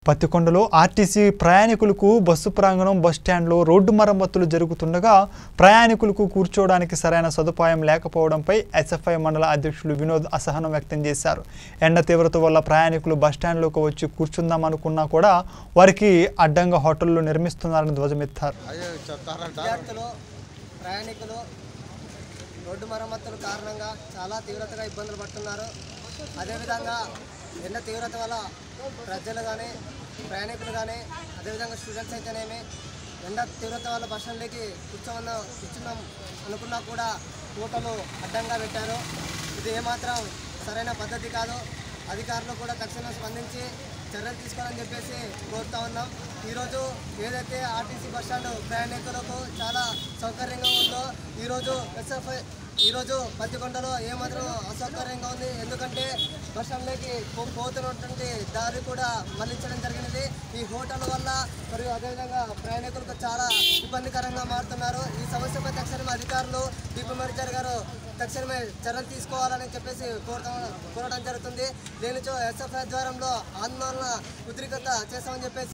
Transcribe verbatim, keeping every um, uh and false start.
పత్తికొండలో RTC ప్రయాణికులకు bus ప్రాంగణం బస్టాండ్లో రోడ్డు మరమ్మతులు జరుగుతుండగా ప్రయాణికులకు కూర్చోవడానికి సరైన సదుపాయం లేకపోవడంపై ఎస్ఎఫ్ఐ మండల అధ్యక్షులు వినోద్ అసహనం వ్యక్తం చేశారు. ఎండ తీవ్రత వల్ల ప్రయాణికులు బస్టాండ్లోకి వచ్చి కూర్చుందాం అనుకున్నా కూడా వారికి అడ్డంగా హోటళ్లు నిర్మిస్తున్నారని ధ్వజమెత్తారు. ప్రయాణికులు రోడ్డు మరమ్మతుల కారణంగా చాలా తీవ్రతగా ఇబ్బందులు పడుతున్నారు. అదేవిధంగా ఎండ తీవ్రత వల్ల ప్రజలు కానీ ప్రయాణికులు కానీ అదేవిధంగా స్టూడెంట్స్ అయితేనేమి ఎండ తీవ్రత వల్ల బస్టాండ్లోకి కూర్చోమన్న కూర్చున్నాం అనుకున్నా కూడా కోటలు అడ్డంగా పెట్టారు. ఇది ఏమాత్రం సరైన పద్ధతి కాదు. అధికారులు కూడా తక్షణం స్పందించి చర్యలు తీసుకోవాలని చెప్పేసి కోరుతా ఉన్నాం. ఈరోజు ఏదైతే ఆర్టీసీ బస్టాండ్ ప్రయాణికులకు చాలా సౌకర్యంగా ఉందో ఈరోజు ఎస్ఎఫ్ఐ ఈరోజు పత్తికొండలో ఏమాత్రం అసౌకర్యంగా ఉంది. ఎందుకంటే బస్టాండ్లోకి పోతున్నటువంటి దారి కూడా మళ్లించడం జరిగినది. ఈ హోటల్ వల్ల మరియు అదేవిధంగా ప్రయాణికులకు చాలా ఇబ్బందికరంగా మారుతున్నారు. ఈ సమస్యపై తక్షణమే అధికారులు డిపో మేనేజర్ గారు తక్షణమే చర్యలు తీసుకోవాలని చెప్పేసి కోరడం కోరడం జరుగుతుంది. దీనితో ఎస్ఎఫ్ఐ ఆధ్వర్యంలో ఆందోళన ఉద్రిక్తత చేస్తామని చెప్పేసి